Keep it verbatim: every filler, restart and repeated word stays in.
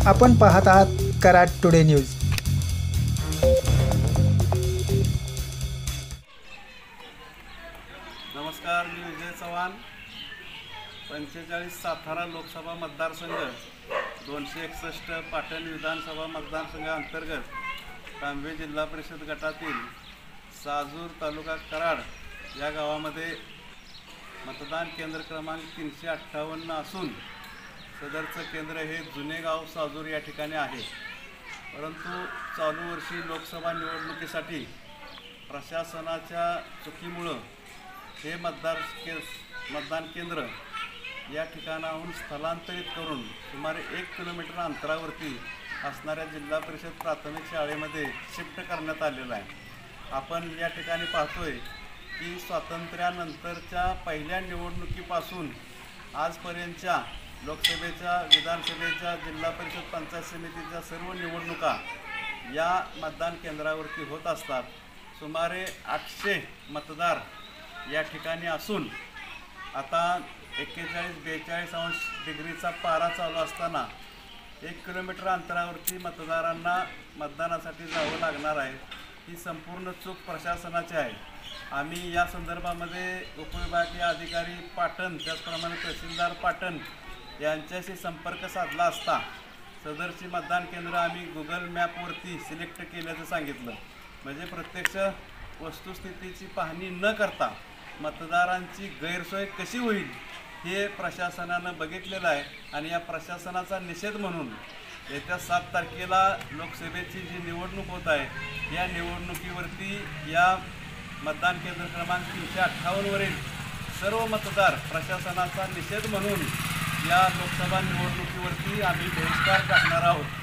आपण पाहत आहात कराड टुडे न्यूज। नमस्कार, मी विजय चव्हाण। पंचेचाळीस सातारा लोकसभा मतदारसंघ, दोनशे एकसष्ट पाटण विधानसभा मतदारसंघ अंतर्गत कांबे जिल्हा परिषद गटातील साजूर तालुका कराड या गावामध्ये मतदान केंद्र क्रमांक तीनशे अठ्ठावन्न असून सदरचं केंद्र हे जुने गाव साजूर या ठिकाणी आहे। परंतु चालू वर्षी लोकसभा निवडणुकीसाठी प्रशासनाच्या चुकीमुळे हे मतदार के मतदान केंद्र या ठिकाणाहून स्थलांतरित करून सुमारे एक किलोमीटर अंतरावरती असणाऱ्या जिल्हा परिषद प्राथमिक शाळेमध्ये शिफ्ट करण्यात आलेलं आहे। आपण या ठिकाणी पाहतोय की स्वातंत्र्यानंतरच्या पहिल्या निवडणुकीपासून आजपर्यंतच्या लोकसभेच्या, विधानसभेच्या, जिल्हा परिषद, पंचायत समितीच्या सर्व निवडणुका या मतदान केंद्रावरती होत असतात। सुमारे आठशे मतदार या ठिकाणी असून आता एक्केचाळीस बेचाळीस अंश डिग्रीचा पारा चालू असताना एक किलोमीटर अंतरावरती मतदारांना मतदानासाठी जावं लागणार आहे। ही संपूर्ण चूक प्रशासनाची आहे। आम्ही या संदर्भामध्ये उपविभागीय अधिकारी पाटण, त्याचप्रमाणे तहसीलदार पाटण यांच्याशी संपर्क साधला असता सदरची मतदान केंद्र आम्ही गुगल मॅपवरती सिलेक्ट केल्याचं सांगितलं। म्हणजे प्रत्यक्ष वस्तुस्थितीची पाहणी न करता मतदारांची गैरसोय कशी होईल हे प्रशासनानं बघितलेलं आहे। आणि या प्रशासनाचा निषेध म्हणून येत्या सात तारखेला लोकसभेची जी निवडणूक होत आहे या निवडणुकीवरती या मतदान केंद्र क्रमांक तीनशे अठ्ठावन्नवरील सर्व मतदार प्रशासनाचा निषेध म्हणून या लोकसभा निवडणुकीवरती आम्ही बहिष्कार टाकणार आहोत।